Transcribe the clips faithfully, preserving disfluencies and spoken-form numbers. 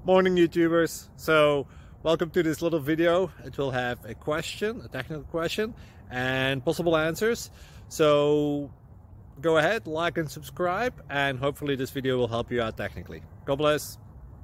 Morning YouTubers. So welcome to this little video. It will have a question, a technical question, and possible answers. So go ahead, like and subscribe, and hopefully this video will help you out technically. God bless.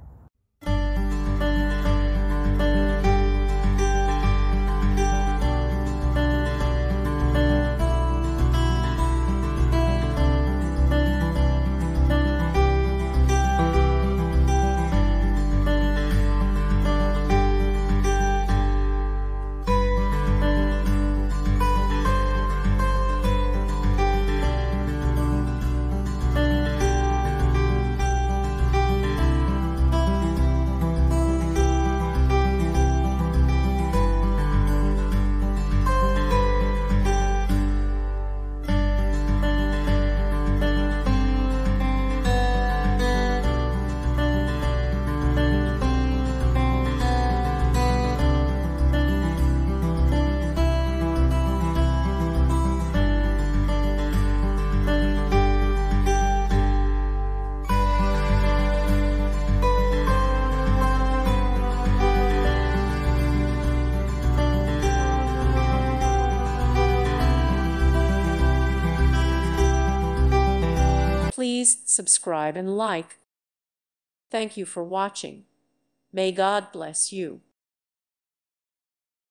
Please subscribe and like. Thank you for watching. May God bless you.